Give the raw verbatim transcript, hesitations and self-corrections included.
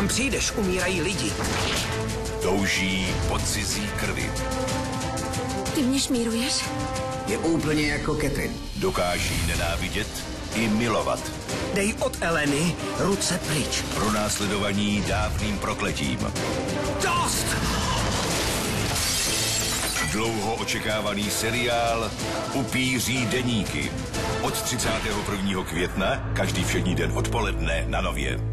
Kam přijdeš, umírají lidi. Touží po cizí krvi. Ty mě šmíruješ? Je úplně jako Catherine. Dokáží nenávidět i milovat. Dej od Eleny ruce pryč. Pronásledovaní dávným prokletím. Dost! Dlouho očekávaný seriál Upíří deníky. Od třicátého prvního května každý všední den odpoledne na Nově.